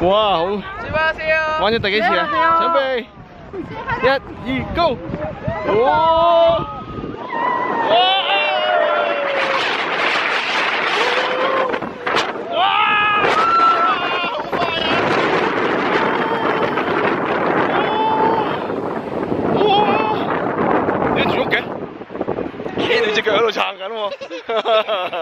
哇，好！玩咗第幾次啊？準備，1、2，Go！ 哇！你住屋嘅？企你隻腳喺度撐緊喎！